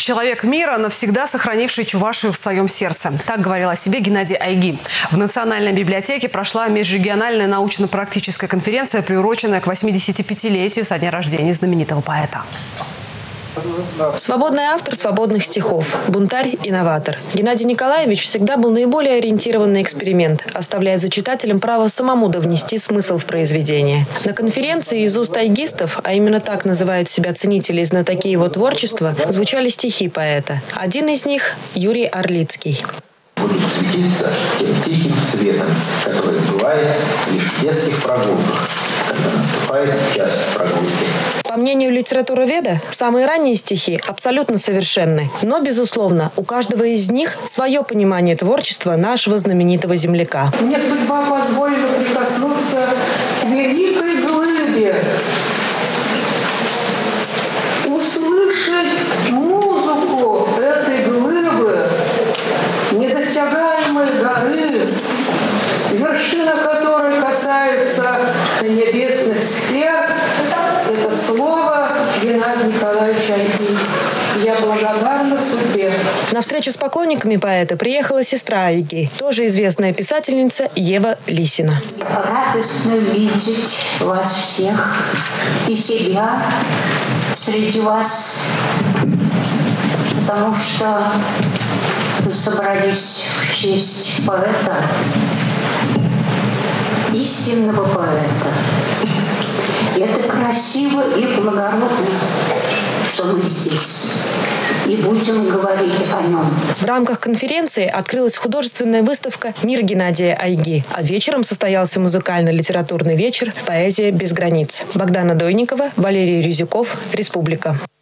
Человек мира, навсегда сохранивший Чувашию в своем сердце. Так говорил о себе Геннадий Айги. В Национальной библиотеке прошла межрегиональная научно-практическая конференция, приуроченная к 85-летию со дня рождения знаменитого поэта. Свободный автор свободных стихов, бунтарь, инноватор. Геннадий Николаевич всегда был наиболее ориентирован на эксперимент, оставляя за читателем право самому довнести смысл в произведение. На конференции из уст айгистов, а именно так называют себя ценители и знатоки его творчества, звучали стихи поэта. Один из них – Юрий Орлицкий. Будут светиться тем тихим светом, который бывает лишь в детских прогулках, когда наступает час прогулки. По мнению литературоведа, самые ранние стихи абсолютно совершенны. Но, безусловно, у каждого из них свое понимание творчества нашего знаменитого земляка. Мне судьба позволила прикоснуться к великой глыбе, услышать музыку этой глыбы, недосягаемой горы, вершина которой касается небесных сфер. Это слово Геннадия Николаевича Айги. Я благодарна судьбе. На встречу с поклонниками поэта приехала сестра Айги, тоже известная писательница Ева Лисина. Радостно видеть вас всех и себя среди вас, потому что вы собрались в честь поэта, истинного поэта. И это красиво и благородно, что мы здесь и будем говорить о нем. В рамках конференции открылась художественная выставка «Мир Геннадия Айги», а вечером состоялся музыкально-литературный вечер «Поэзия без границ». Богдана Дойникова, Валерий Рюзюков, Республика.